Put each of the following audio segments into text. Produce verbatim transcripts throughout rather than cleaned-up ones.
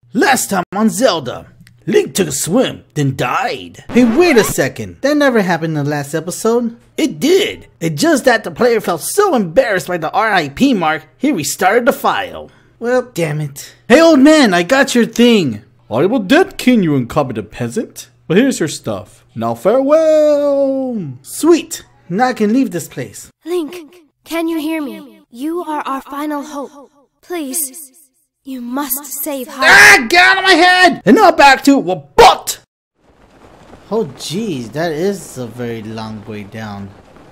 Last time on Zelda, Link took a swim, then died. Hey, wait a second. That never happened in the last episode. It did. It's just that the player felt so embarrassed by the R I P mark, he restarted the file. Well, damn it. Hey, old man, I got your thing. I will dead king, you incompetent peasant. But here's your stuff. Now farewell. Sweet. Now I can leave this place. Link, can you hear me? You are our final hope. Please, you must save Hyrule. Ah, get out of my head! And now back to well, but. Oh, jeez, that is a very long way down.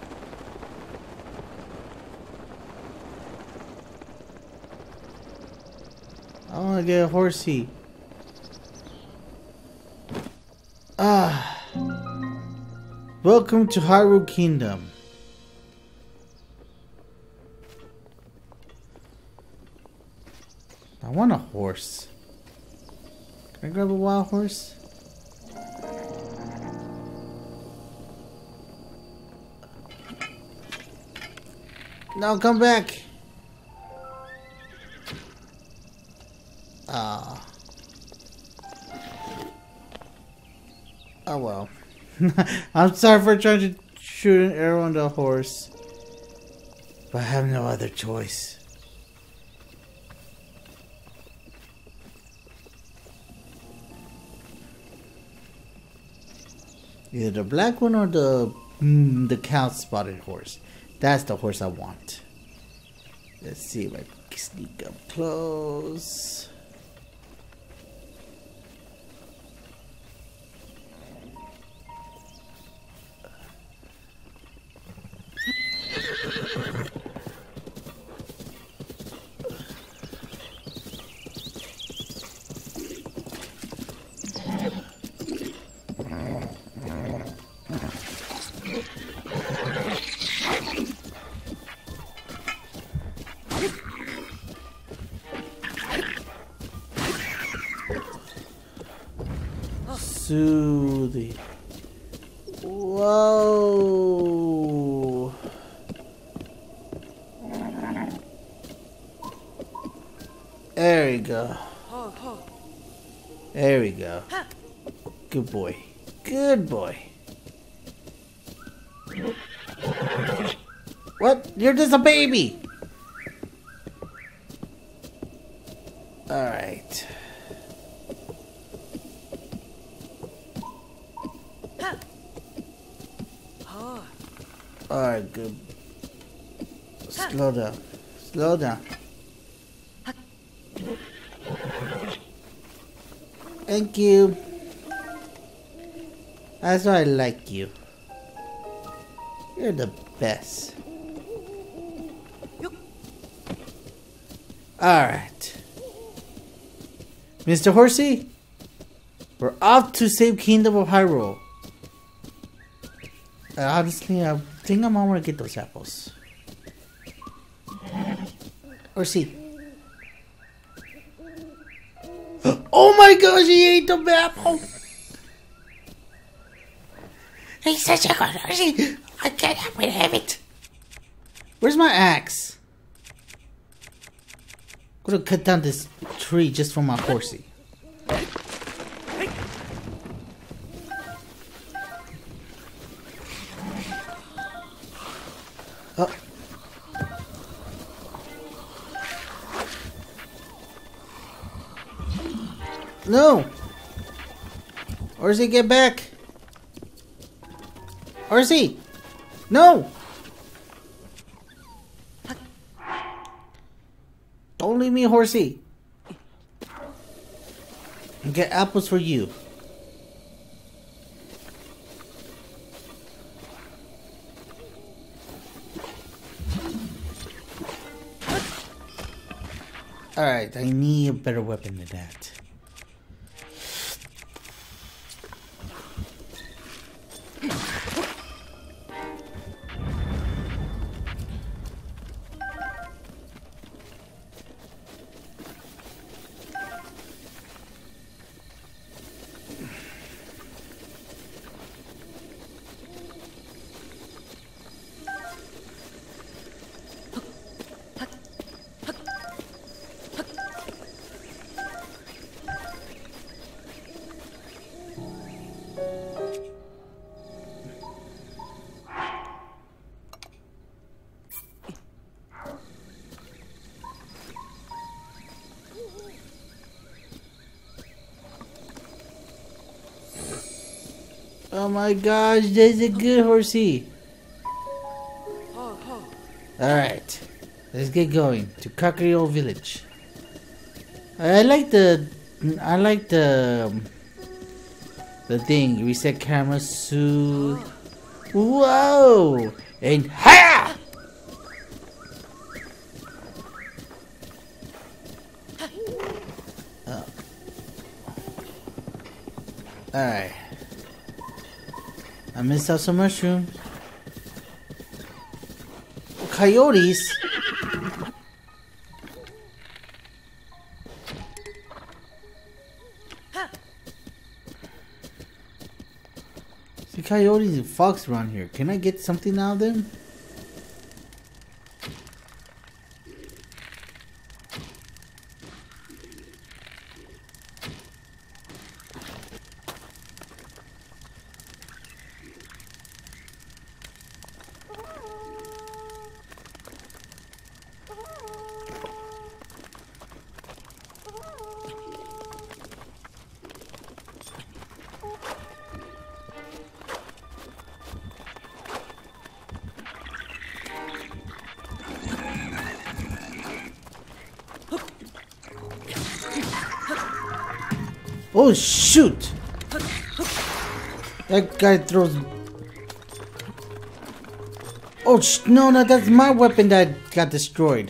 I want to get a horsey. Ah. Welcome to Hyrule Kingdom. I want a horse. Can I grab a wild horse? No, come back. Ah. Oh well. I'm sorry for trying to shoot an arrow on the horse, but I have no other choice. Either the black one or the mm, the cow spotted horse. That's the horse I want. Let's see if I can sneak up close. Soothing. Whoa. There we go. There we go. Good boy. Good boy. What? You're just a baby. All right. Alright, good. Slow down. Slow down. Thank you. That's why I like you. You're the best. Alright. Mister Horsey, we're off to save Kingdom of Hyrule. Uh, honestly, I think I'm gonna get those apples. Horsey. Oh my gosh, he ate the apple! He's such a good horsey. I can't have it. Where's my axe? I'm gonna cut down this tree just for my horsey. Oh. No! Horsey, get back! Horsey! No! Don't leave me, Horsey! And get apples for you. Alright, I need a better weapon than that. Oh my gosh, there's a good horsey. Alright, let's get going to Kakrio village. I like the, I like the, um, the thing, reset camera, soothe. Whoa! And ha! Oh. Alright. I missed out some mushroom. Coyotes? See coyotes and fox around here. Can I get something out of them? Oh shoot! That guy throws. Oh sh no, no, that's my weapon that got destroyed.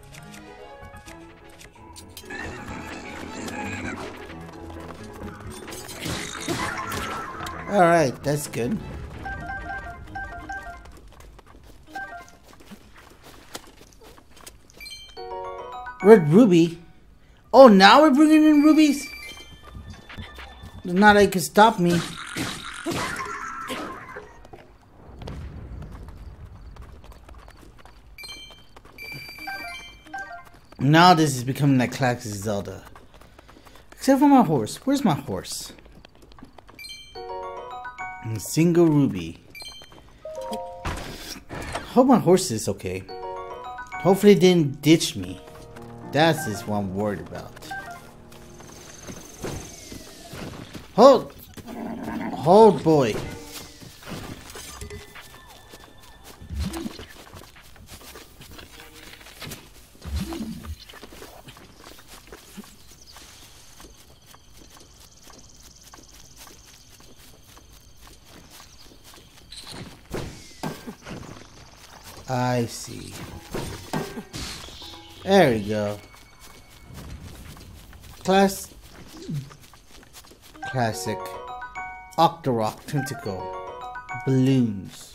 All right, that's good. Red ruby. Oh, now we're bringing in rubies. Not like it can stop me. Now this is becoming like classic Zelda. Except for my horse. Where's my horse? And single ruby. Hope my horse is okay. Hopefully it didn't ditch me. That's just what I'm worried about. Hold! Hold, boy. I see. There we go. Class... Classic. Octorok tentacle. Balloons.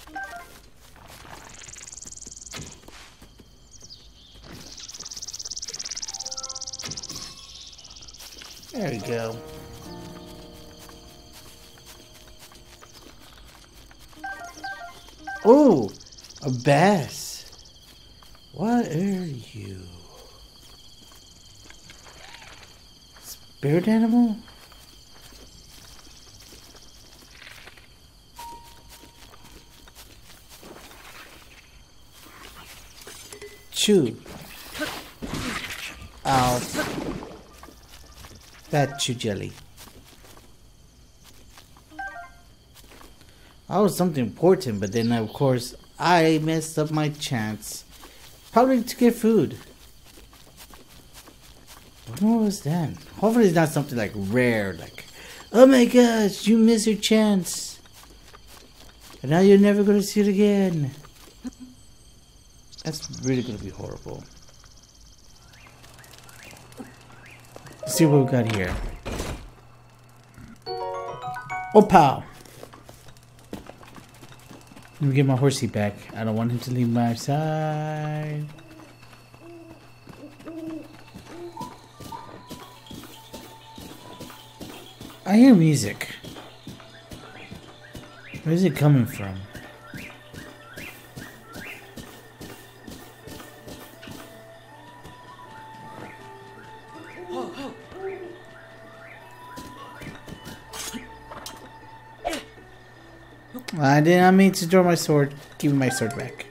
There we go. Oh, a bass. What are you? Spirit animal? Chew. Ow. That chew jelly. I was something important, but then of course I messed up my chance. Probably to get food. What was that? Hopefully it's not something like rare, like, oh my gosh, you missed your chance. And now you're never gonna see it again. That's really gonna be horrible. Let's see what we got here. Oh, pow! Let me get my horsey back. I don't want him to leave my side. I hear music. Where is it coming from? I did not mean to draw my sword. Give me my sword back.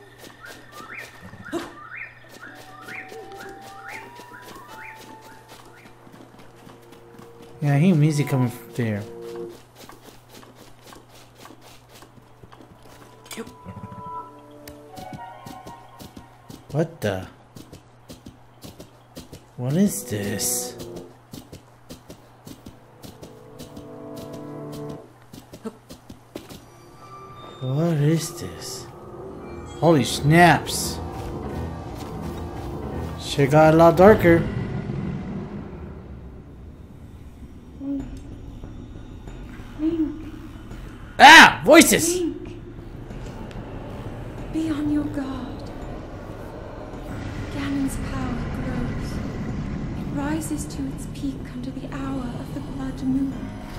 Yeah, I hear music coming from there. What the? What is this? What is this? Holy snaps! Shit got a lot darker. Ah! Voices! Link. Be on your guard. Ganon's power grows. It rises to its peak under the hour of the blood moon.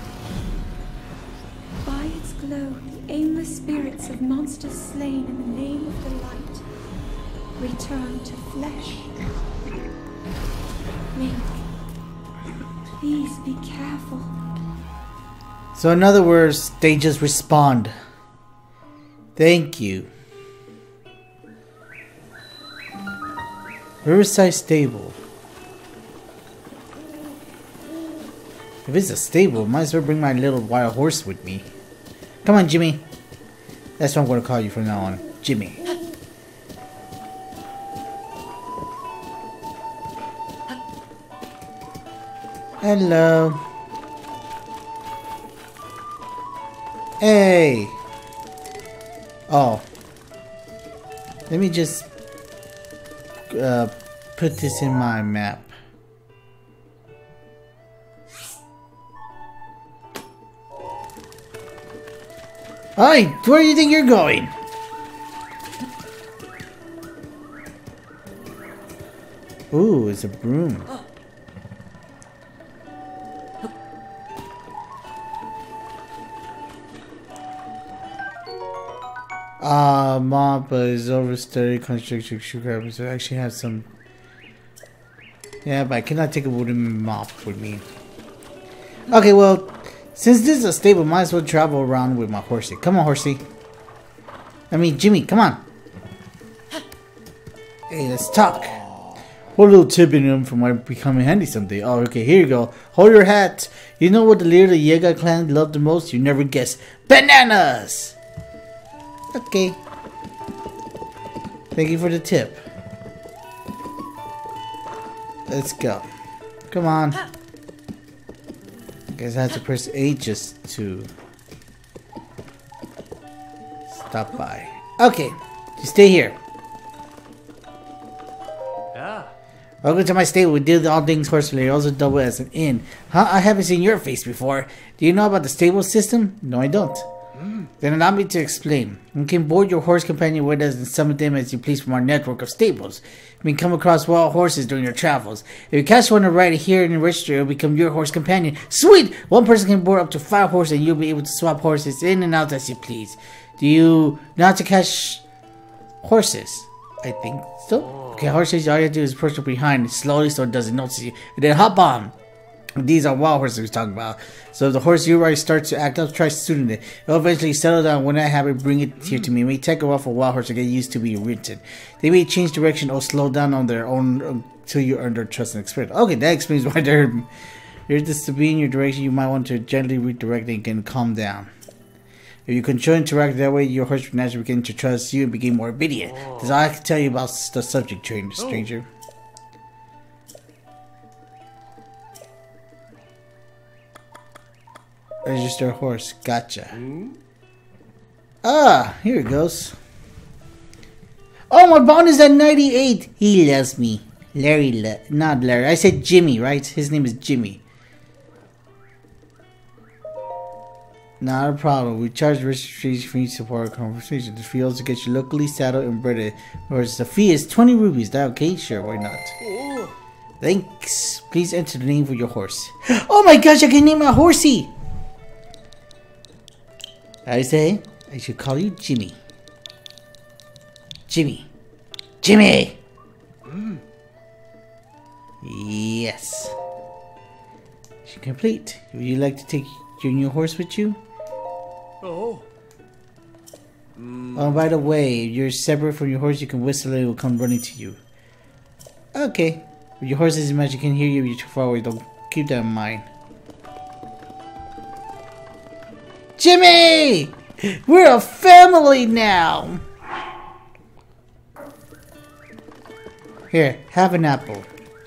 By its glow, the aimless spirits of monsters slain in the name of the light return to flesh. Link, please be careful. So in other words, they just respond. Thank you. Riverside Stable. If it's a stable, might as well bring my little wild horse with me. Come on, Jimmy. That's what I'm going to call you from now on. Jimmy. Hello. Hey. Oh. Let me just uh, put this in my map. Hi, where do you think you're going? Ooh, it's a broom. Ah, uh, Mappa is overstudied construction sugar, so I actually have some. Yeah, but I cannot take a wooden mop with me. Okay, well, since this is a stable, might as well travel around with my horsey. Come on, horsey. I mean, Jimmy, come on. Hey, let's talk. What little tip in them for might become handy someday. Oh, okay, here you go. Hold your hat. You know what the leader of the Yaga clan loved the most? You never guess. Bananas! Okay. Thank you for the tip. Let's go. Come on. I guess I have to press A just to stop by. Okay. You stay here. Yeah. Welcome to my stable. We deal with all things horse related. Also double as an inn. Huh? I haven't seen your face before. Do you know about the stable system? No, I don't. Then allow me to explain. You can board your horse companion with us and summon them as you please from our network of stables. You can come across wild horses during your travels. If you catch one right here in the registry, it will become your horse companion. Sweet! One person can board up to five horses and you'll be able to swap horses in and out as you please. Do you know how to catch horses? I think so. Okay, horses, all you have to do is push up behind slowly so it doesn't notice you. And then hop on. These are wild horses we're talking about. So if the horse you ride starts to act up, try soothing it. It'll eventually settle down. When that happens, bring it here to me. It may take a while for a wild horse to get used to being ridden. They may change direction or slow down on their own until you earn their trust and experience. Okay, that explains why they're here to be in your direction. You might want to gently redirect and can calm down. If you control and interact that way, your horse will naturally begin to trust you and begin more obedient. That's all I can tell you about the subject, stranger. Register a horse. Gotcha. Hmm? Ah, here it goes. Oh, my bond is at ninety-eight. He loves me. Larry, lo not Larry. I said Jimmy, right? His name is Jimmy. Not a problem. We charge registration fee to support our conversation. The fee also gets you locally saddled and bred. Whereas the fee is twenty rupees. That okay? Sure, why not? Oh. Thanks. Please enter the name for your horse. Oh my gosh, I can name my horsey. I say, I should call you Jimmy. Jimmy. Jimmy! Mm. Yes. Mission complete. Would you like to take your new horse with you? Oh. Mm. Oh, by the way, if you're separate from your horse, you can whistle and it will come running to you. Okay. If your horse isn't much, you can hear you if you're too far away. Don't keep that in mind. Jimmy! We're a family now! Here, have an apple.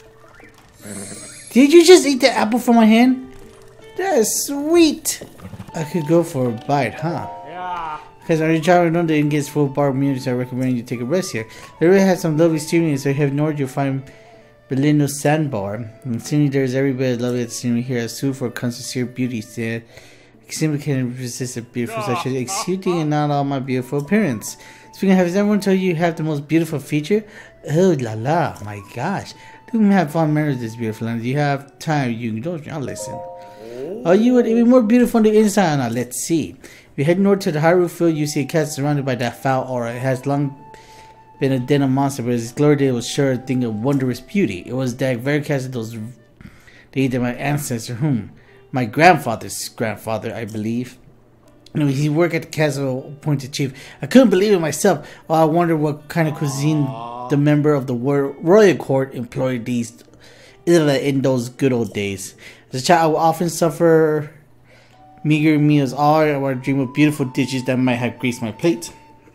Did you just eat the apple from my hand? That's sweet. I could go for a bite, huh? Yeah. Because our child know didn't get full bar immunity, so I recommend you take a rest here. They really have some lovely scenery, so if you have north, you'll find Belino Sandbar. And scenery there is every bit lovely at the scenery here. As soon for consider beauty, said. Simply can't resist a beautiful such as exuding and not all my beautiful appearance. Speaking of, has everyone told you you have the most beautiful feature? Oh la la, my gosh. Do you have fond memories of this beautiful land? Do you have time? You don't, I'll listen. Oh, you would be more beautiful on the inside. Now, let's see. If you head north to the Hyrule Field, you see a castle surrounded by that foul aura. It has long been a den of monsters, but its glory day was sure a thing of wondrous beauty. It was that very castle those days that my ancestor, whom my grandfather's grandfather, I believe. You know, he worked at the castle appointed chief. I couldn't believe it myself. Oh, I wonder what kind of cuisine the member of the royal court employed these in those good old days. As a child, I would often suffer meager meals. All I would dream of beautiful dishes that might have graced my plate.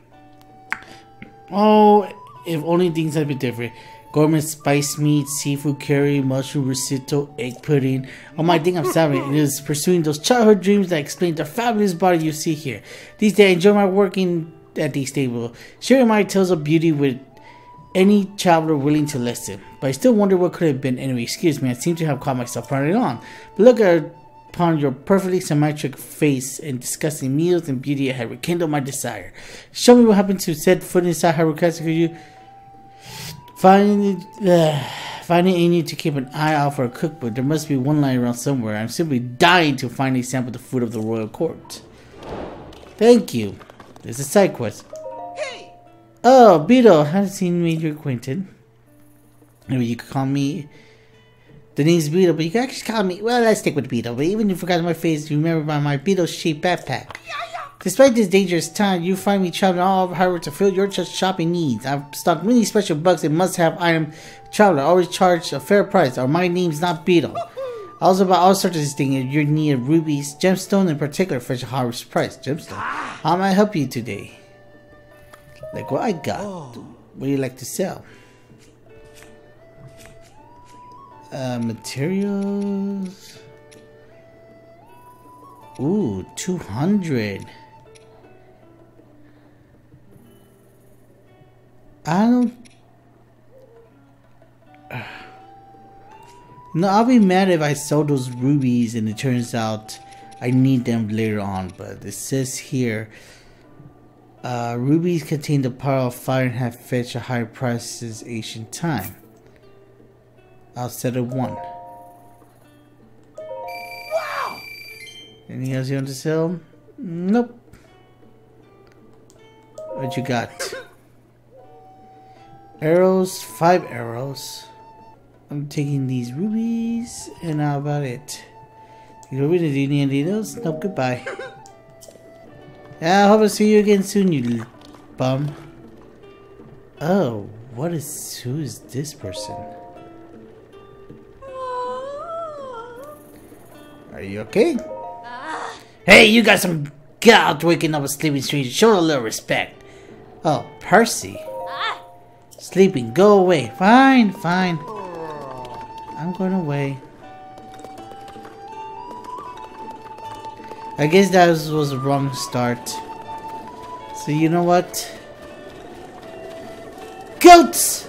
Oh, if only things had been different. Gourmet spiced meat, seafood curry, mushroom risotto, egg pudding. Oh my, I think I'm starving. It is pursuing those childhood dreams that explain the fabulous body you see here. These days, I enjoy my working at these tables, sharing my tales of beauty with any traveler willing to listen. But I still wonder what could have been anyway. Excuse me, I seem to have caught myself running on. But look at upon your perfectly symmetric face and discussing meals and beauty, I had rekindled my desire. Show me what happened to set foot inside Hyrule Castle. Could you find it, uh, find it in you to keep an eye out for a cookbook? There must be one lying around somewhere. I'm simply dying to finally sample the food of the royal court. Thank you. There's a side quest. Hey. Oh, Beetle, haven't seen me your acquainted. Maybe you could call me. The name's Beetle, but you can actually call me. Well, let's stick with Beetle. But even if you forgot my face, you remember by my Beetle-shaped backpack. Despite this dangerous time, you find me traveling all over Hyrule to fill your just shopping needs. I've stocked many special bucks and must-have item traveler. Always charge a fair price, or my name's not Beetle. I also buy all sorts of these things if you're in need of rubies, gemstones in particular, for a harvest price. Gemstone. How may I help you today? Like what I got. What do you like to sell? Uh, materials. Ooh, two hundred. I don't. Uh, no, I'll be mad if I sell those rubies and it turns out I need them later on. But it says here, uh, rubies contain the power of fire and have fetched a higher price since ancient time. I'll set a one. Wow! Anything else you want to sell? Nope. What you got? Arrows, five arrows. I'm taking these rubies, and how about it? You really do need any of those? Nope, goodbye. Yeah, I hope I see you again soon, you little bum. Oh, what is, who is this person? Are you okay? Uh, hey, you got some gout waking up a sleeping stranger. Show a little respect. Oh, Percy. Uh, Sleeping, go away. Fine, fine. I'm going away. I guess that was, was a wrong start. So you know what? Goats!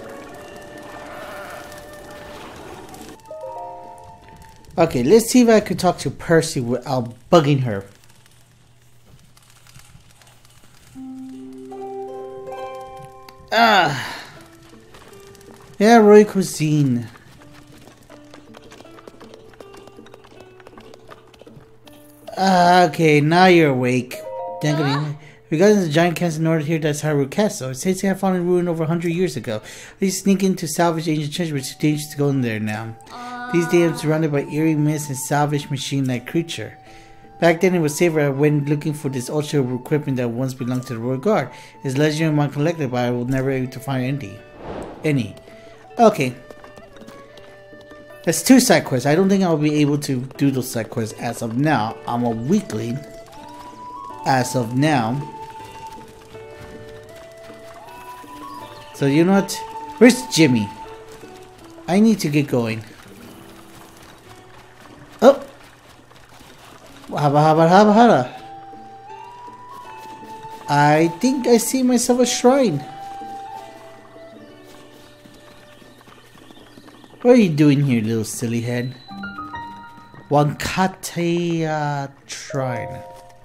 Okay, let's see if I could talk to Percy without bugging her. Ah. Yeah, Roy Cuisine. Ah, okay, now you're awake. Regarding the giant castle in order here, that's Hyrule Castle. It says they have fallen in ruin over a hundred years ago. They sneak in to salvage ancient treasure, but it's too dangerous to go in there now. These days I'm surrounded by eerie mist and salvage machine-like creature. Back then it was safer when looking for this ultra equipment that once belonged to the Royal Guard. It's legendary among collected, but I will never be able to find any. Any. Okay. That's two side quests. I don't think I'll be able to do those side quests as of now. I'm a weakling. As of now. So you know what? Where's Jimmy? I need to get going. Oh! Haba haba haba haba. I think I see myself a shrine. What are you doing here, little silly head? Wankataya Shrine.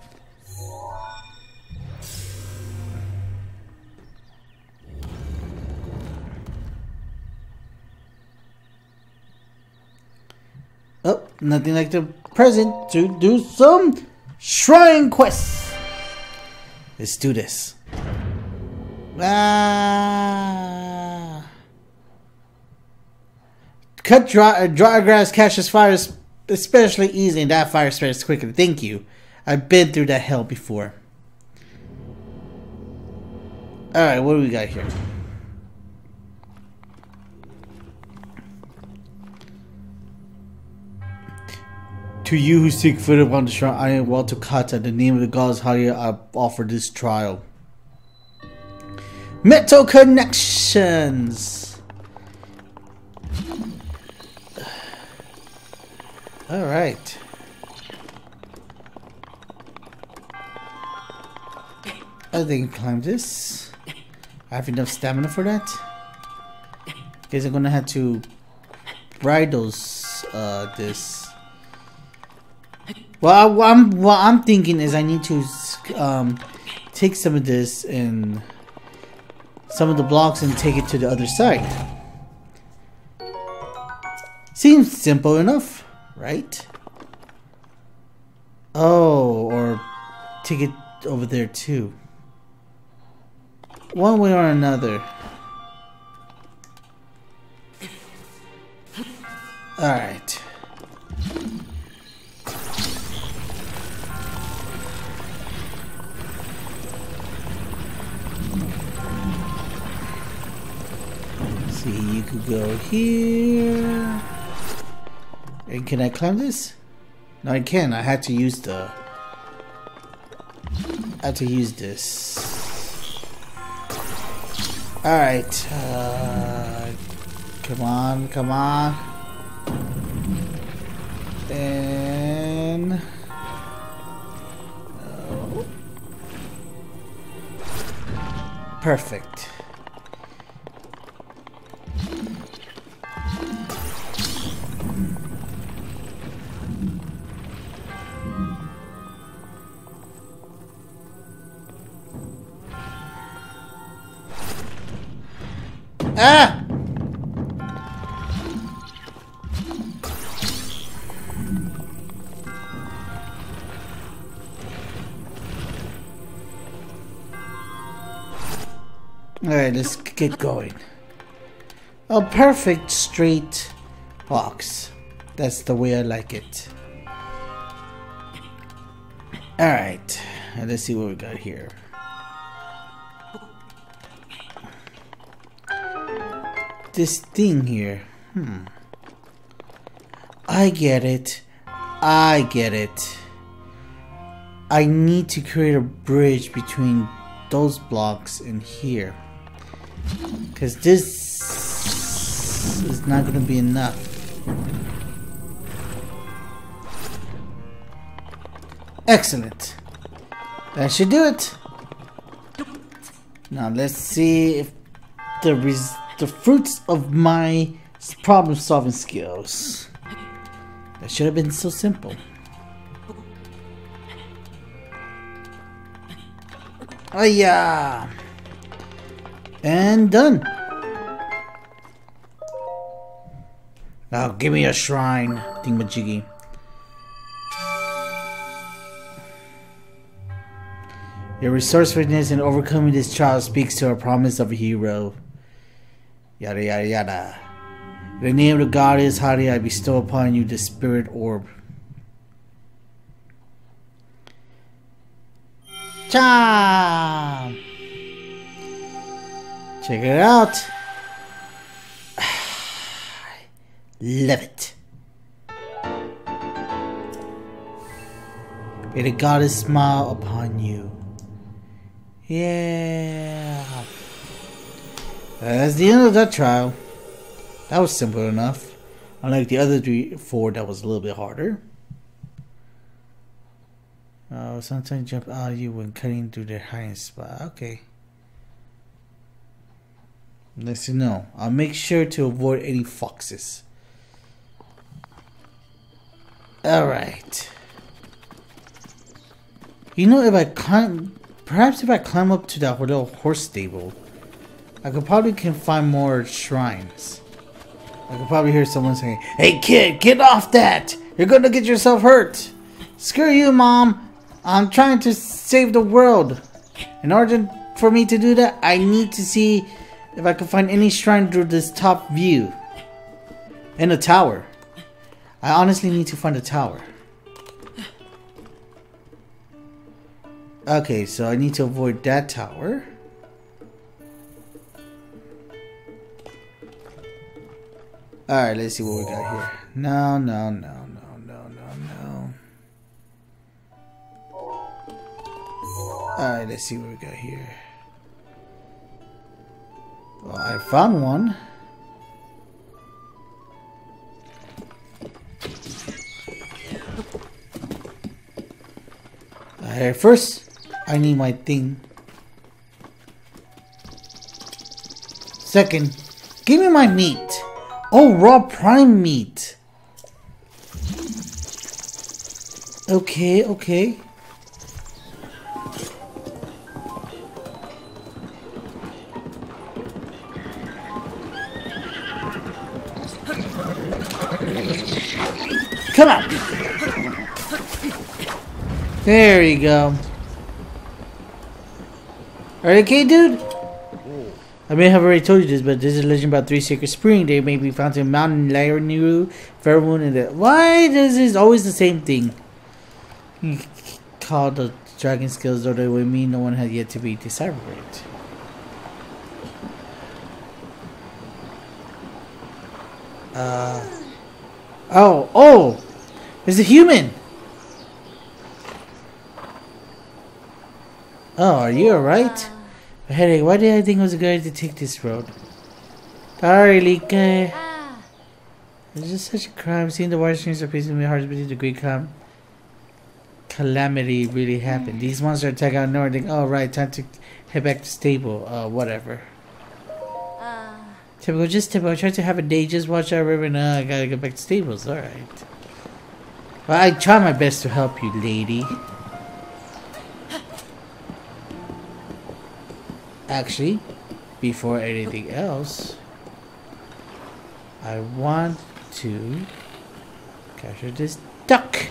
Oh, nothing like the present to do some shrine quests. Let's do this. Ah. Cut dry, dry grass catches fires especially easy, and that fire spreads quickly. Thank you. I've been through that hell before. Alright, what do we got here? To you who seek freedom on the shrine, I am Walter Kata. The name of the gods Haria, I offer this trial. Metal connections! Alright. I think I can climb this. I have enough stamina for that. Guess I'm gonna have to ride those, uh, this. Well, I, I'm, what I'm thinking is I need to, um, take some of this and some of the blocks and take it to the other side. Seems simple enough. Right? Oh, or take it over there too. One way or another. Alright. See, you could go here. And can I climb this? No, I can. I had to use the... I had to use this. Alright. Uh, come on, come on. And... Oh. Perfect. Ah! Alright, let's get going. A perfect straight box. That's the way I like it. Alright, let's see what we got here. This thing here. Hmm. I get it. I get it. I need to create a bridge between those blocks and here. Because this is not going to be enough. Excellent. That should do it. Now let's see if the res the fruits of my problem solving skills. That should have been so simple. Oh yeah. And done. Now give me a shrine, thingamajiggy. Your resourcefulness in overcoming this trial speaks to a promise of a hero. Yada yada yada. In the name of the goddess Hari, I bestow upon you the spirit orb. Cha! Check it out. Love it. May the goddess smile upon you. Yeah. That's the end of that trial. That was simple enough. Unlike the other three, four, that was a little bit harder. Uh, sometimes jump out of you when cutting through their hiding spot. Okay. Let's know. I'll make sure to avoid any foxes. Alright. You know, if I climb... Perhaps if I climb up to that little horse stable, I could probably can find more shrines. I could probably hear someone saying, "Hey kid, get off that! You're gonna get yourself hurt! Screw you, Mom! I'm trying to save the world! In order for me to do that, I need to see if I can find any shrine through this top view. And a tower. I honestly need to find a tower." Okay, so I need to avoid that tower. Alright, let's see what we got here. No, no, no, no, no, no, no. Alright, let's see what we got here. Well, I found one. Alright, first, I need my thing. Second, give me my meat. Oh, raw prime meat. Okay, okay. Come on. There you go. Alright, okay, dude? I may have already told you this, but this is a legend about three sacred springs. They may be found in Mountain Lariru, Fairmoon, and the... Why does this always the same thing? You call the dragon skills, though they would mean no one has yet to be deciphered. Uh... Oh, oh! It's a human! Oh, are you alright? A headache. Why did I think it was a good idea to take this road? Sorry, Lika. It's just such a crime. Seeing the water streams are pacing my heart beating the great calm. Calamity really happened. These monsters attack out north. Think, oh, right, time to head back to stable. Uh, whatever. Typical, just typical. Try to have a day. Just watch our river. And uh, I gotta go back to stables. Alright. Well, I try my best to help you, lady. Actually, before anything else, I want to capture this duck.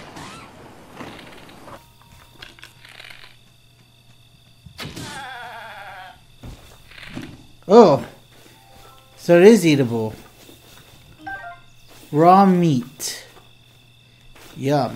Oh, so it is eatable. Raw meat. Yum.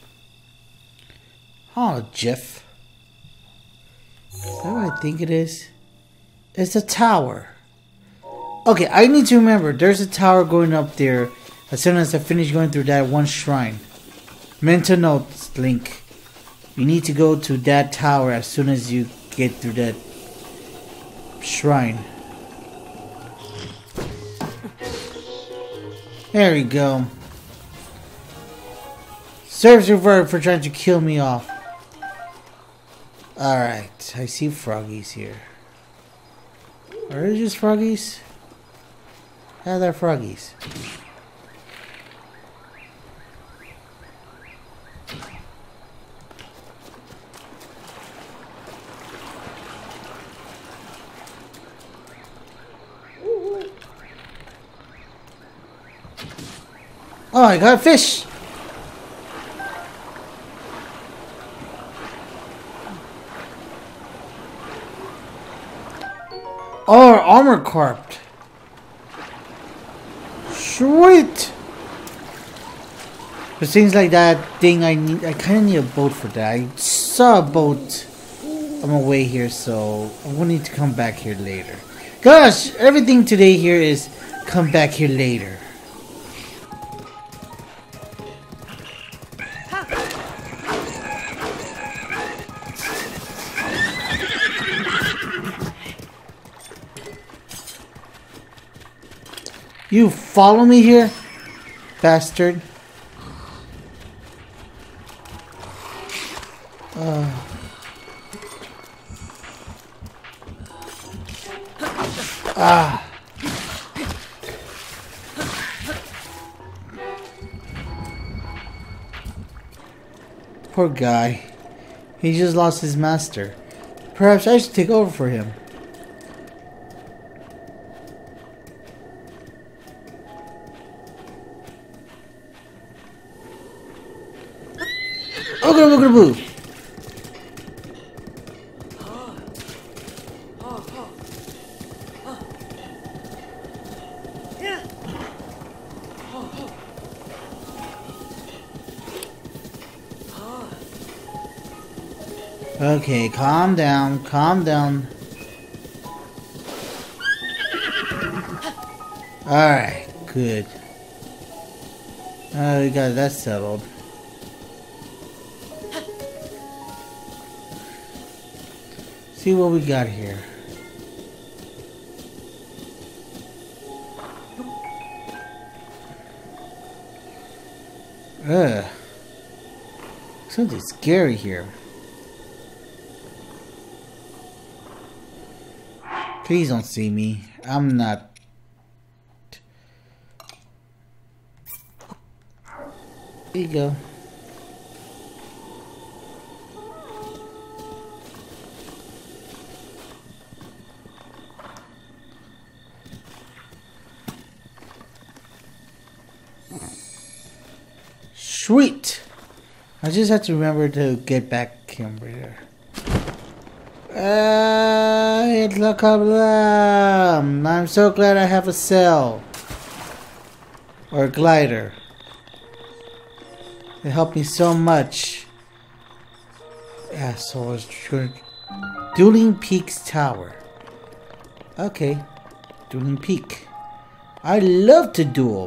Oh, Jeff. Is that what I think it is? It's a tower. Okay, I need to remember. There's a tower going up there as soon as I finish going through that one shrine. Mental notes, Link. You need to go to that tower as soon as you get through that shrine. There we go. Serves your verb for trying to kill me off. Alright, I see froggies here. Are they just froggies? Yeah, they're froggies. Oh, I got a fish! Oh, armor carped. Sweet. It seems like that thing I need. I kind of need a boat for that. I saw a boat on my way here, so I will need to come back here later. Gosh, everything today here is come back here later. You follow me here, bastard. Uh. Ah. Poor guy. He just lost his master. Perhaps I should take over for him. Ooga booga boo. Okay, calm down, calm down. Alright, good. Uh, we got that settled. See what we got here. Ugh. Something scary here. Please don't see me. I'm not. There you go. Sweet. I just have to remember to get back here. Uh, it's a problem. I'm so glad I have a cell. Or a glider. It helped me so much. Yeah, so I was going Dueling Peaks Tower. Okay. Dueling Peak. I love to duel.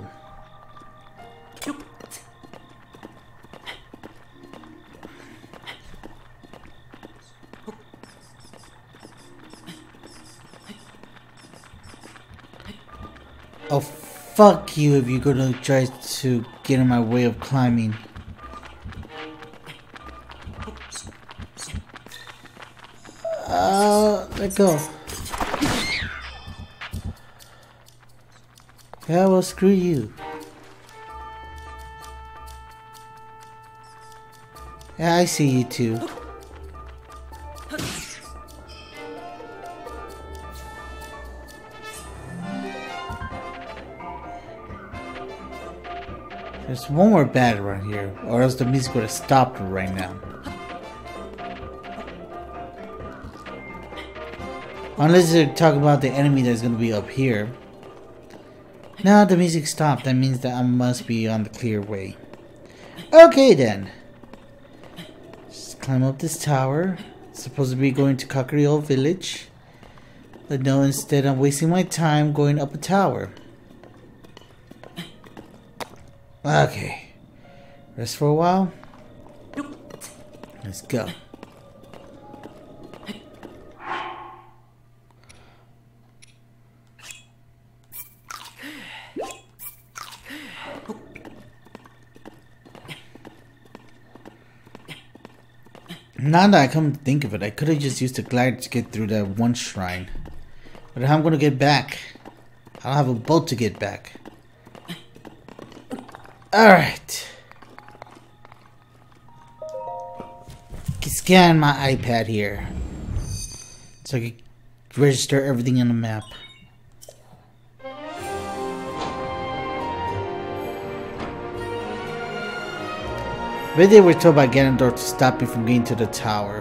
Oh, fuck you if you're gonna try to get in my way of climbing. Uh, let go. Yeah, well, screw you. Yeah, I see you too. There's one more bat around here, or else the music would have stopped right now. Unless they're talking about the enemy that's going to be up here. Now the music stopped. That means that I must be on the clear way. Okay then. Just climb up this tower. It's supposed to be going to Kakariko Village. But no, instead I'm wasting my time going up a tower. Okay. Rest for a while. Let's go. Now that I come to think of it, I could have just used a glider to get through that one shrine. But how am I going to get back? I don't have a boat to get back. Alright. Scan my iPad here. So I can register everything on the map. Maybe they were told by Ganondorf to stop me from getting to the tower.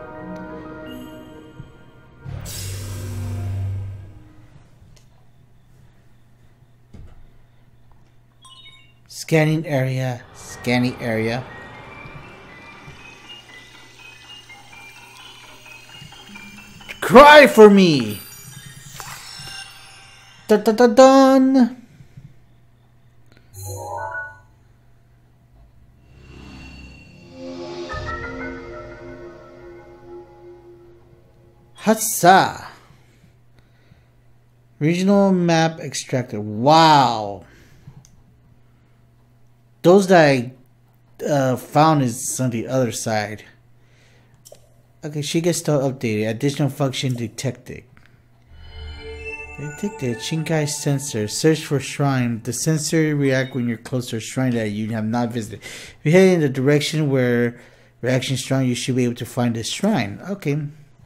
Scanning area, scanning area. Cry for me! Dun dun dun dun! Huzzah! Regional map extracted. Wow. Those that I uh, found is on the other side. Okay, she gets still updated. Additional function detected. Detected. Shinkai sensor. Search for shrine. The sensor react when you're close to a shrine that you have not visited. If you head in the direction where reaction is strong, you should be able to find the shrine. Okay.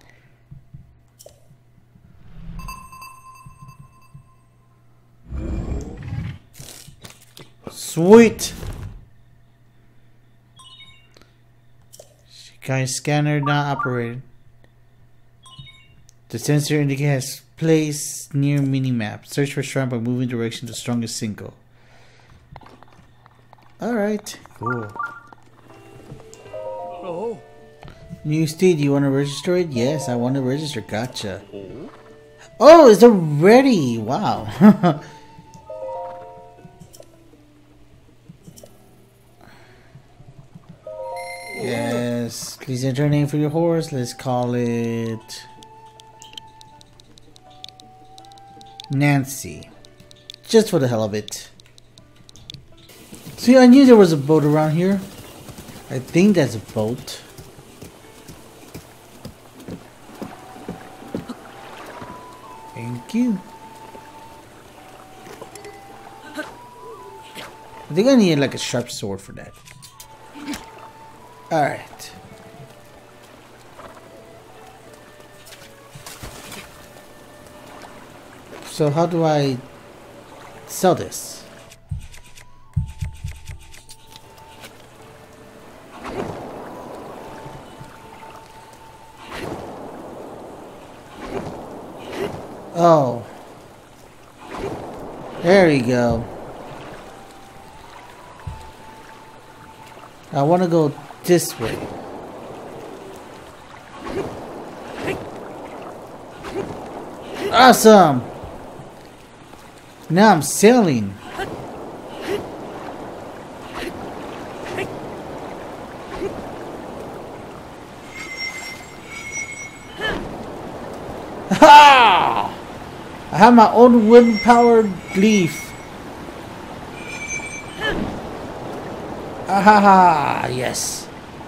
Sweet. Shinkai scanner not operated. The sensor indicates place near minimap. Search for shrine by moving direction to strongest single. Alright, cool. Oh. New Steve, do you want to register it? Yes, I want to register. Gotcha. Oh, it's already. Wow. Yes, please enter a name for your horse. Let's call it Nancy. Just for the hell of it. See, I knew there was a boat around here. I think that's a boat. Thank you. I think I need like a sharp sword for that. Alright. So how do I sell this? Oh. There we go. I want to go this way. Awesome! Now I'm sailing. Ha! I have my own wind-powered leaf. Ah ha ha! Yes.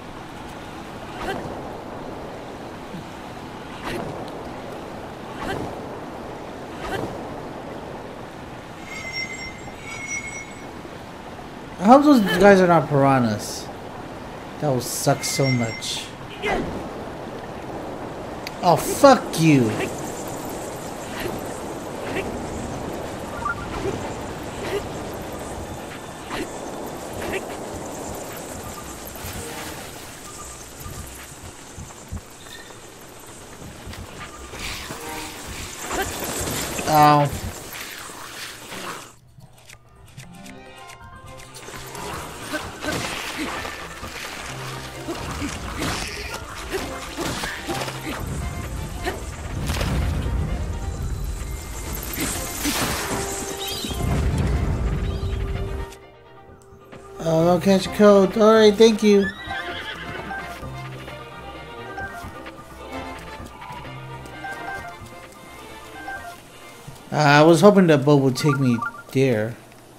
I hope those guys are not piranhas. That will suck so much. Oh, fuck you. Oh. Oh, don't catch a code. Alright, thank you. Uh, I was hoping that boat would take me there.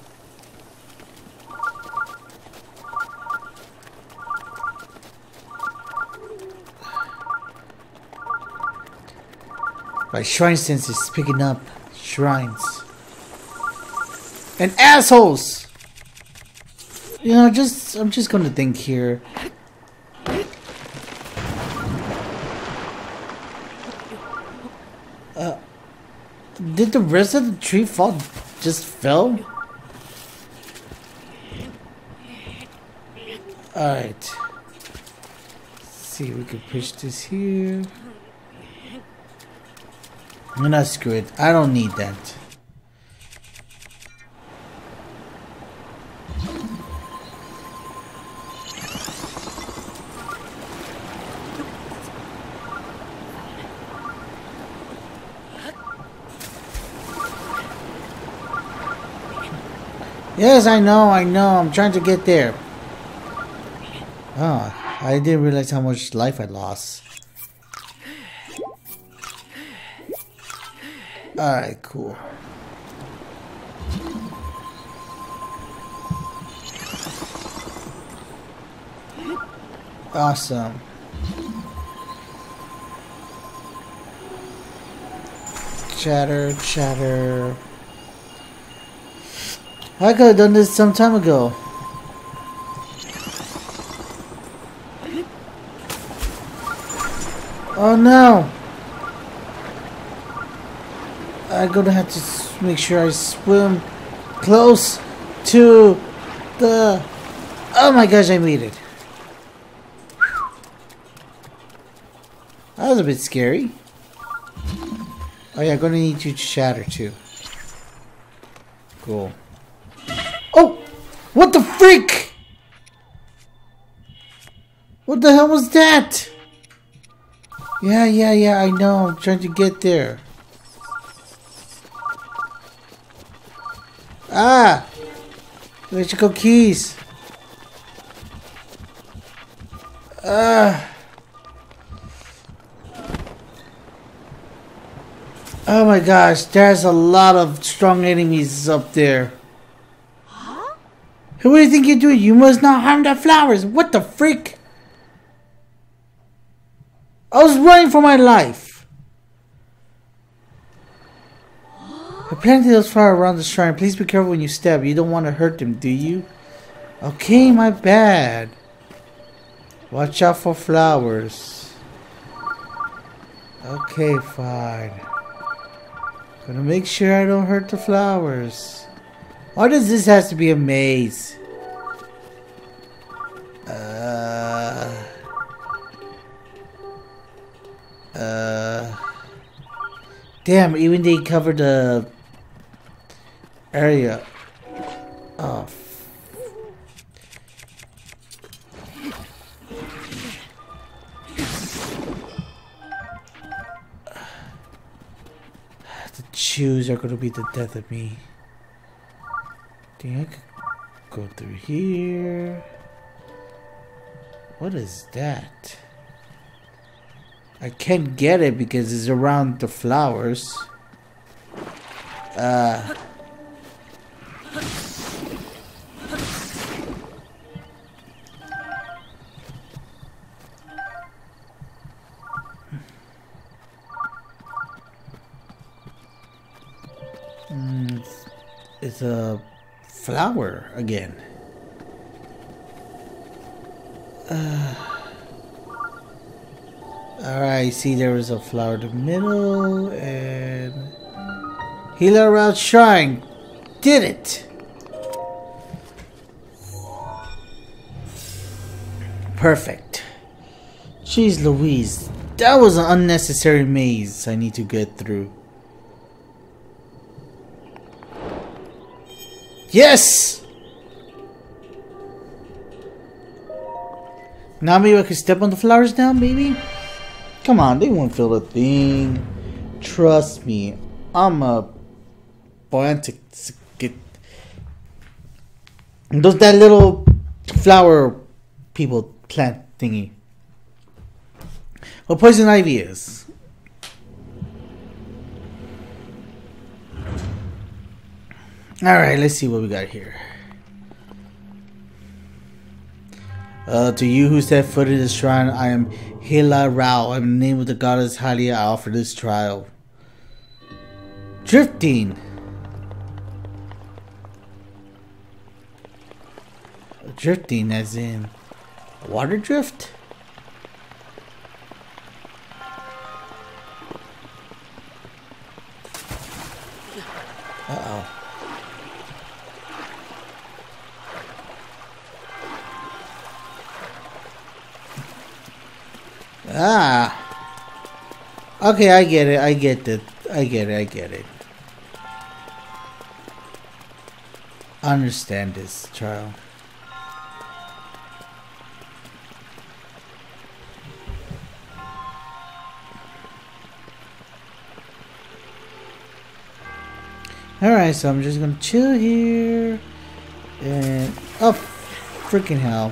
My shrine sense is picking up shrines. And assholes! You know, just I'm just gonna think here. Uh, did the rest of the tree fall? Just fell? Alright. See, we can push this here. I'm not screw it. I don't need that. Yes, I know, I know. I'm trying to get there. Oh, I didn't realize how much life I lost. Alright, cool. Awesome. Chatter, chatter. I could have done this some time ago. Oh no! I'm gonna have to s- make sure I swim close to the... Oh my gosh, I made it. That was a bit scary. Oh yeah, I'm gonna need you to shatter too. Cool. Oh! What the freak? What the hell was that? Yeah, yeah, yeah, I know. I'm trying to get there. Ah! Electrical keys. Ah! Oh my gosh, there's a lot of strong enemies up there. Huh? Hey, what do you think you're doing? You must not harm the flowers. What the freak? I was running for my life. I planted those flowers around the shrine. Please be careful when you step. You don't want to hurt them, do you? Okay, my bad. Watch out for flowers. Okay, fine. Gonna make sure I don't hurt the flowers. Why does this have to be a maze? Uh... Uh... Damn, even they covered the area. Oh. The shoes are gonna be the death of me. Think I could go through here. What is that? I can't get it because it's around the flowers. Uh. Mm, it's, it's a flower again. Uh. Alright, see there was a flower in the middle and Healer Route Shrine. Did it! Perfect. Jeez Louise, that was an unnecessary maze I need to get through. Yes! Now maybe I can step on the flowers now, maybe? Come on, they won't feel a thing. Trust me, I'm a buoyantic. Those that little flower people plant thingy. What poison ivy is? All right, let's see what we got here. Uh, to you who set foot in this shrine, I am Hela Rao. I'm in the name of the goddess Halia. I offer this trial. Drifting. Drifting as in water drift? Uh-oh. Ah. Okay, I get it. I get it. I get it. I get it. I understand this, child. Alright, so I'm just gonna chill here. And... oh, freaking hell.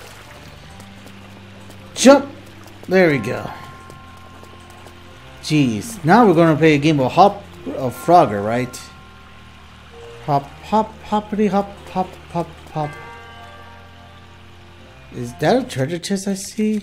Jump! There we go. Jeez, now we're gonna play a game of hop, a Frogger, right? Hop, hop, hoppity, hop, hop, hop, hop. Is that a treasure chest I see?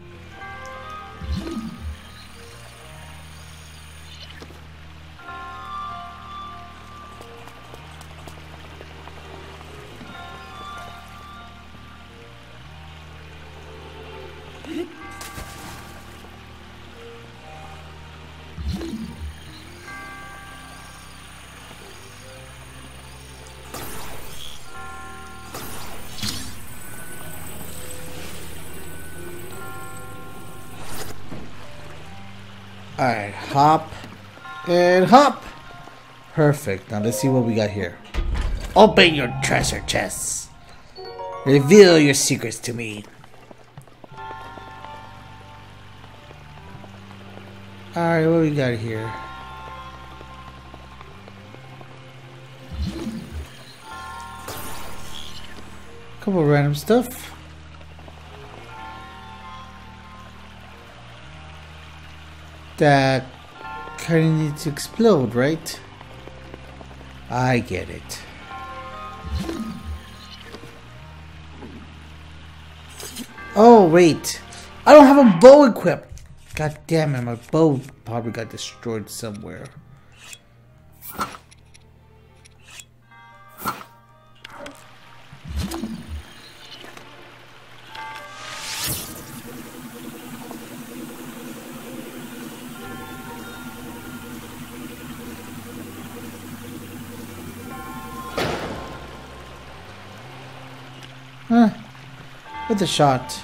Alright, hop and hop. Perfect. Now let's see what we got here. Open your treasure chests. Reveal your secrets to me. Alright, what we got here? Couple of random stuff. That kind of needs to explode, right? I get it. Oh, wait. I don't have a bow equipped. God damn it, my bow probably got destroyed somewhere. Huh. With a shot.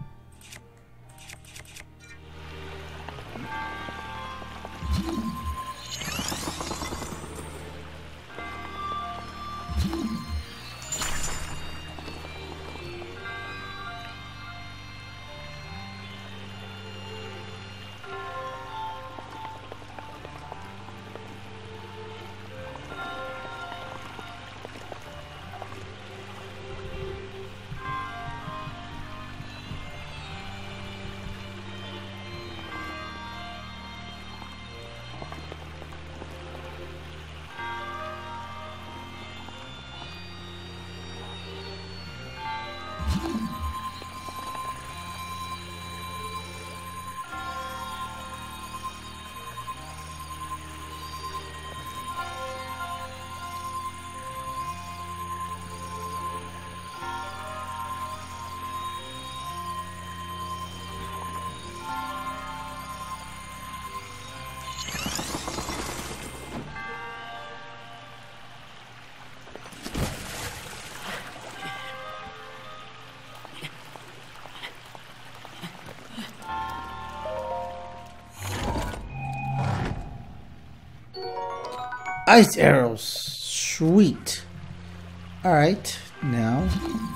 Ice arrows. Sweet. Alright, now.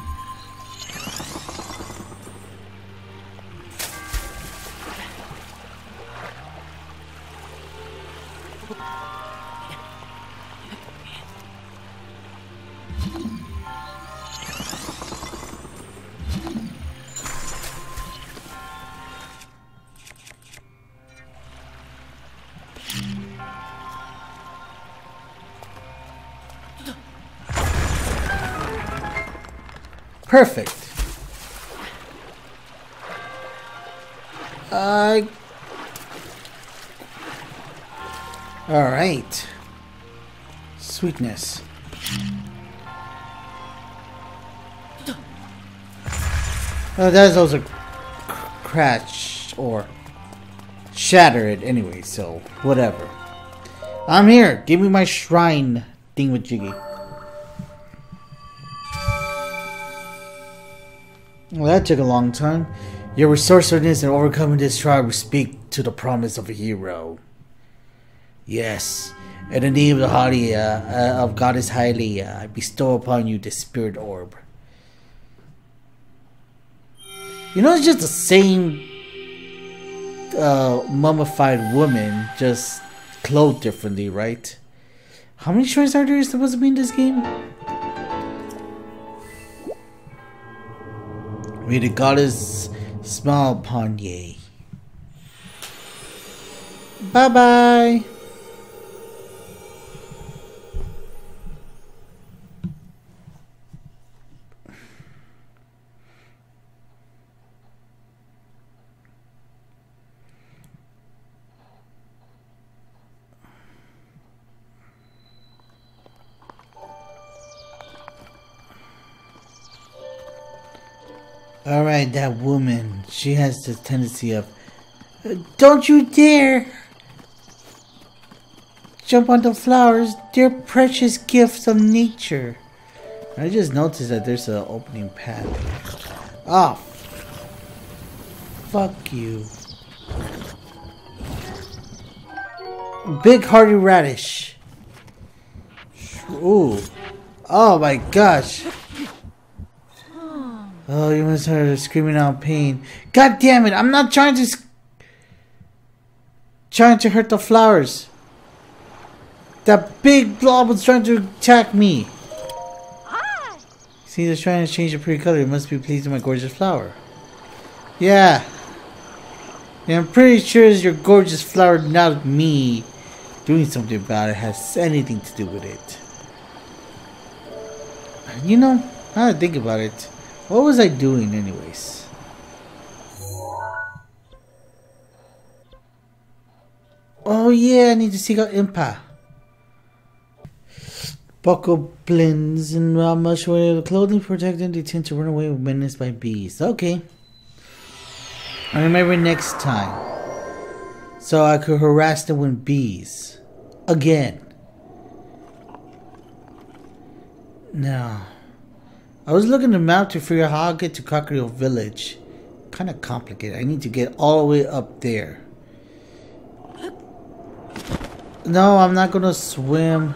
Perfect. Uh, all right. Sweetness. Oh, that's also crash or shatter it anyway, so whatever. I'm here. Give me my shrine thingamajiggy. Well, that took a long time. Your resourcefulness in overcoming this trial will speak to the promise of a hero. Yes, in the name of the Hylia, uh, of Goddess Hylia, I bestow upon you the spirit orb. You know, it's just the same uh, mummified woman, just clothed differently, right? How many shrines are there supposed to be in this game? May the goddess smile upon ye. Bye bye. Alright, that woman. She has the tendency of, don't you dare jump on the flowers. They're precious gifts of nature. I just noticed that there's an opening path. Oh, fuck you. Big hearty radish. Ooh. Oh my gosh. Oh, you must have her screaming out in pain. God damn it! I'm not trying to trying to hurt the flowers. That big blob was trying to attack me. See, they're trying to change the pretty color. It must be pleased with my gorgeous flower. Yeah. Yeah, I'm pretty sure it's your gorgeous flower, not me. Doing something about it has anything to do with it. You know, now that I think about it, what was I doing anyways? Oh yeah, I need to seek out Impa. Buckle blends and raw much wear the clothing protect them. They tend to run away with menaced by bees. Okay. I remember next time. So I could harass them with bees. Again. Now. I was looking at the map to figure out how I'll get to Cockerill Village. Kind of complicated. I need to get all the way up there. No, I'm not gonna swim.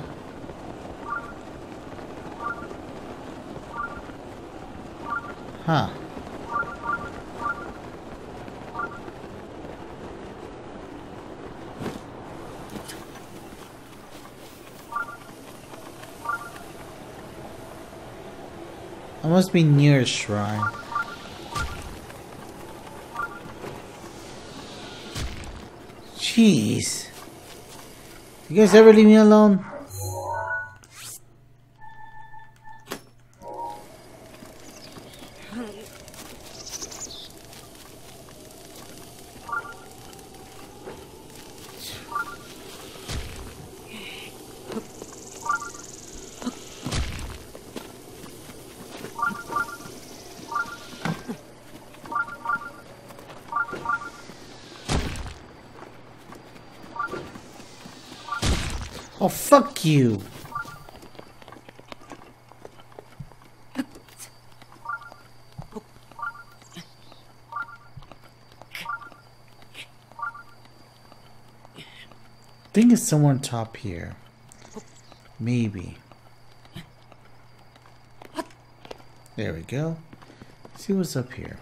Huh. I must be near a shrine. Jeez. You guys ever leave me alone? Oh, fuck you. I think it's somewhere on top here. Maybe. There we go. Let's see what's up here.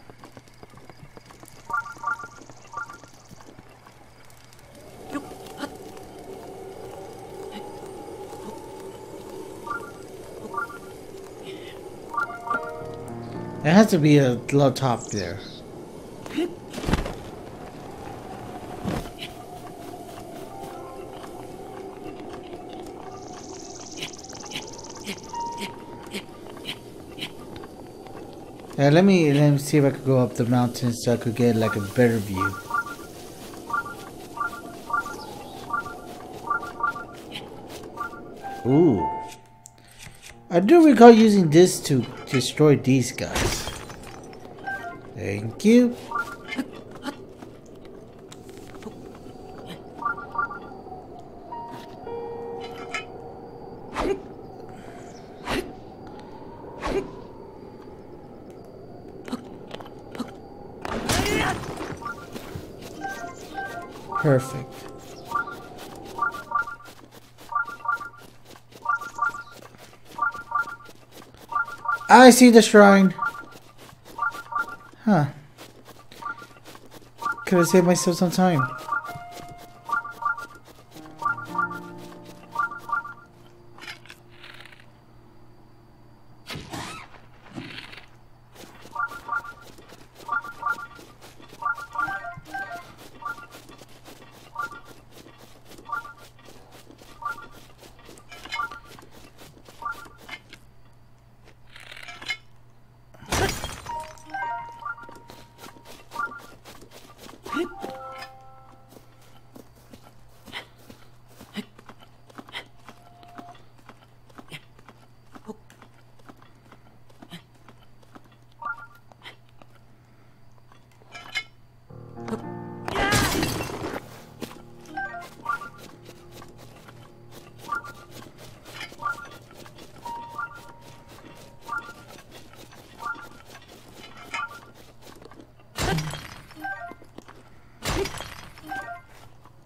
There has to be a low top there. Yeah, let me let me see if I could go up the mountain so I could get like a better view. Ooh. I do recall using this to destroy these guys. Thank you. Perfect. I see the shrine. Huh. Could have saved myself some time.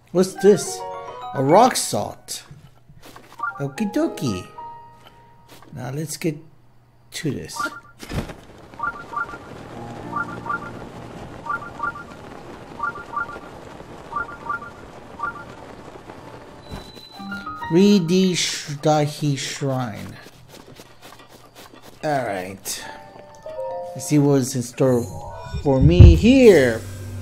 What's this? A rock salt. Okie dokie. Now let's get to this. Read the Dahi Shrine. Alright. Let's see what's in store for me here.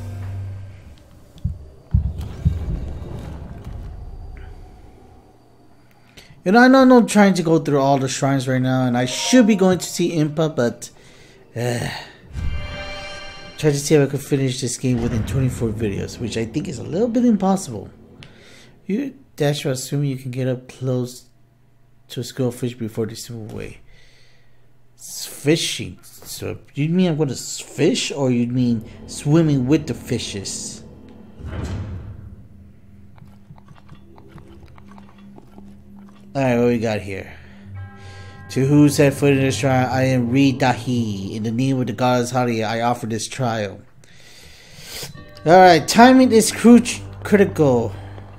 You know, I know I'm trying to go through all the shrines right now, and I should be going to see Impa, but uh, try to see if I could finish this game within twenty-four videos, which I think is a little bit impossible. You dash for assuming you can get up close to a school of fish before they swim away. It's fishing. So you mean I'm going to fish, or you mean swimming with the fishes? Alright, what we got here? To who set foot in this trial, I am Re Dahi. In the name of the goddess Hari, I offer this trial. Alright, timing is cru critical.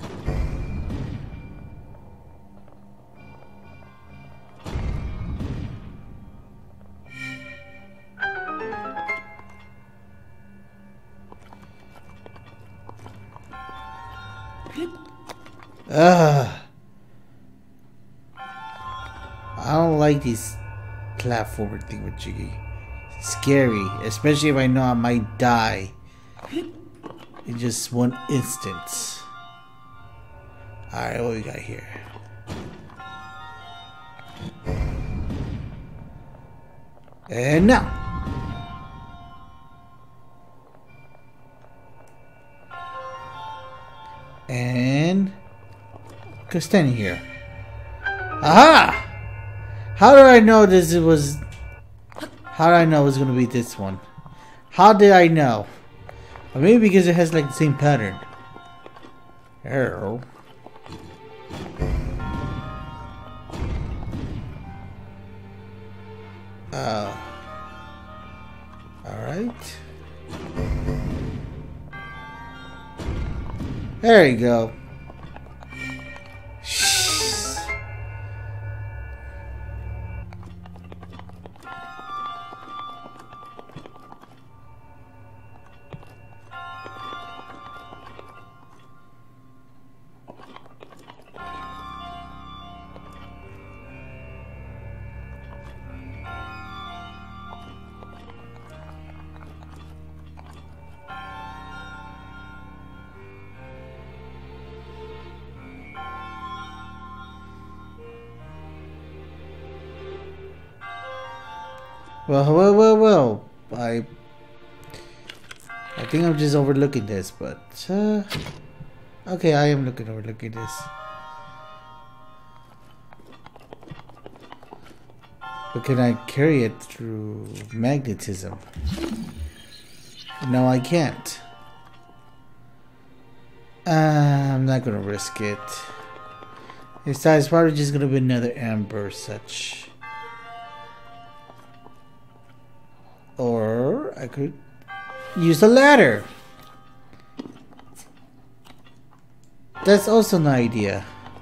Ugh. I don't like these platformer thingamajiggy. It's scary, especially if I know I might die in just one instance. Alright, what we got here? And now. And go standing here. Aha! How did I know this was... How did I know it was going to be this one? How did I know? Or maybe because it has like the same pattern. Arrow. Uh, Alright. There you go. Well, well, well, well. I, I think I'm just overlooking this, but uh, okay, I am looking overlooking this. But can I carry it through magnetism? No, I can't. Uh, I'm not gonna risk it. Besides, it's probably just gonna be another amber such. Or I could use a ladder. That's also an idea.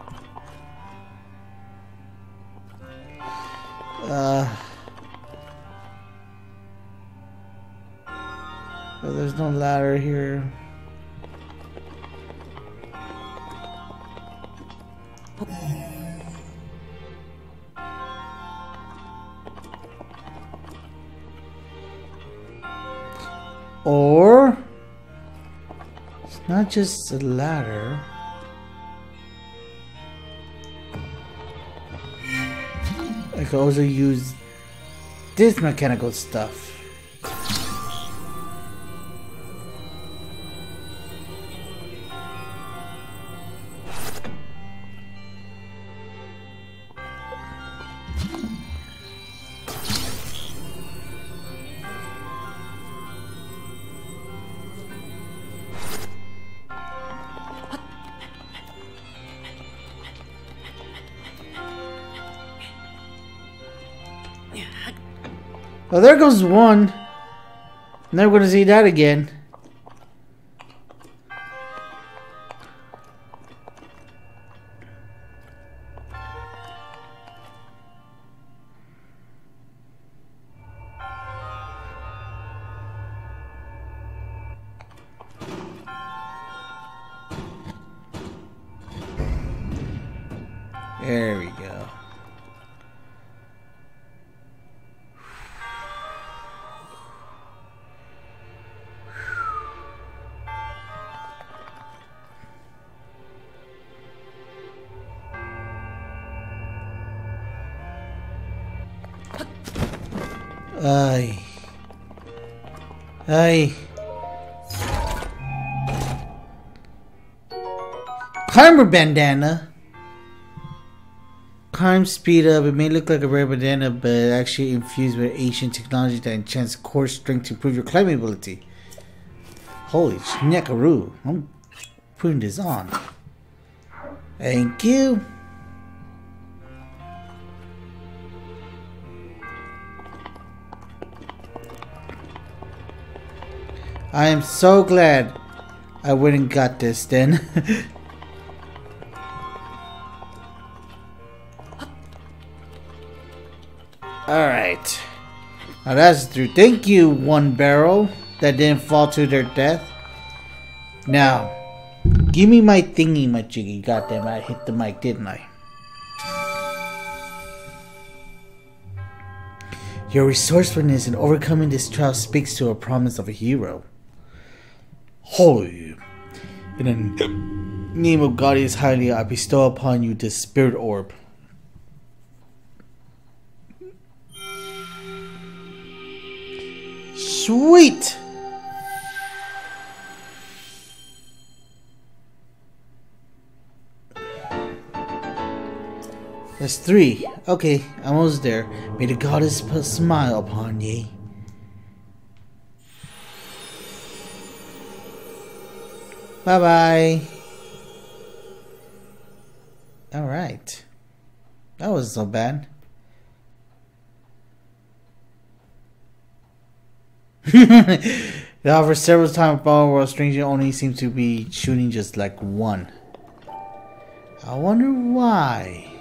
Uh, but there's no ladder here. Or it's not just a ladder. I could also use this mechanical stuff. Oh, there goes one. Never gonna see that again. There we go. Ay. Ay. Climber bandana. Climb speed up. It may look like a rare bandana, but actually infused with ancient technology that enchants core strength to improve your climbing ability. Holy schneckaroo. I'm putting this on. Thank you. I am so glad I went and got this then. Alright. Now that's through. Thank you, one barrel that didn't fall to their death. Now, give me my thingy, my jiggy. Goddamn, I hit the mic, didn't I? Your resourcefulness in overcoming this trial speaks to a promise of a hero. Holy. In the name of God is highly, I bestow upon you this spirit orb. Sweet! That's three. Okay, almost there. May the goddess smile upon ye. Bye bye. Alright. That wasn't so bad. They offer several times power while strangely only seems to be shooting just like one. I wonder why.